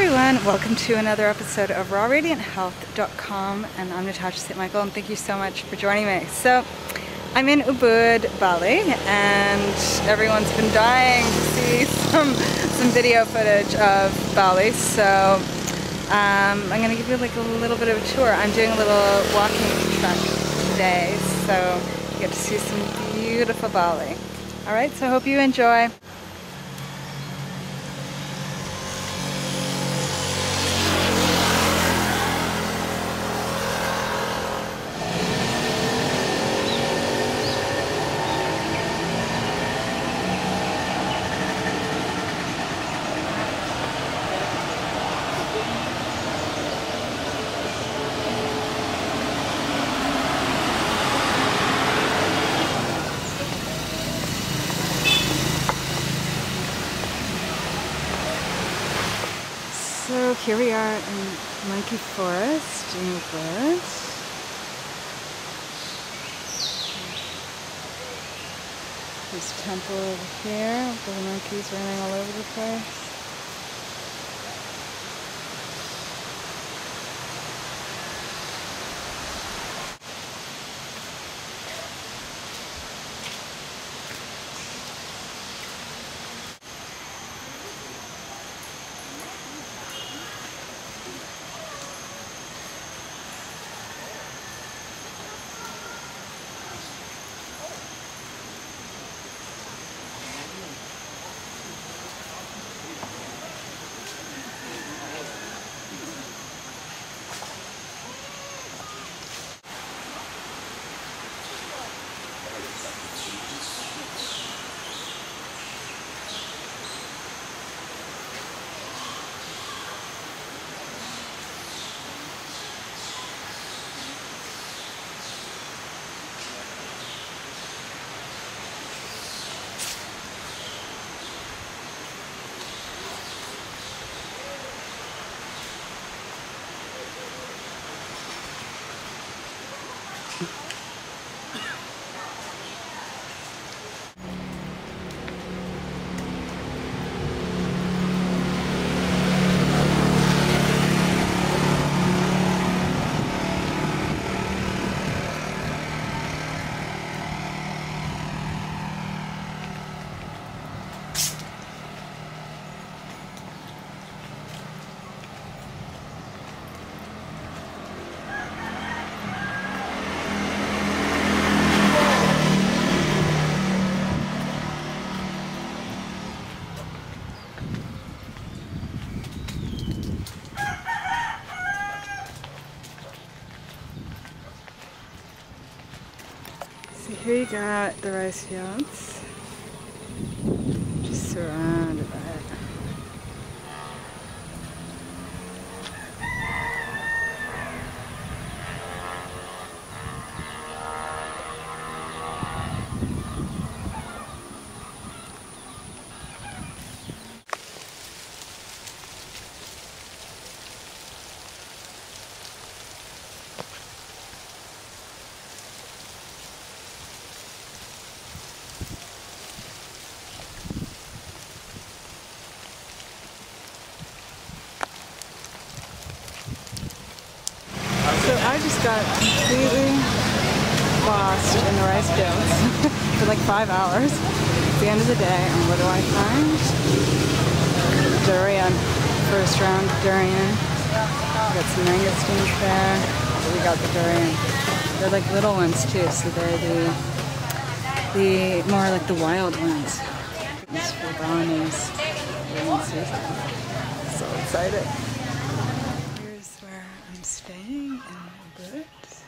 everyone, welcome to another episode of rawradianthealth.com, and I'm Natasha St. Michael, and thank you so much for joining me. So I'm in Ubud, Bali, and everyone's been dying to see some video footage of Bali, so I'm going to give you like a little bit of a tour. I'm doing a little walking trek today, so you get to see some beautiful Bali. Alright, so I hope you enjoy. So here we are in Monkey Forest in Ubud. There's a temple over here with the monkeys running all over the place. So here you got the rice fields, just surrounded by it. So I just got completely lost in the rice fields for like 5 hours. It's the end of the day, and what do I find? Durian. First round durian. We got some mangosteens there. So we got the durian. They're like little ones too, so they're the more like the wild ones. These for brownies. So excited. Here's where I'm staying in Ubud.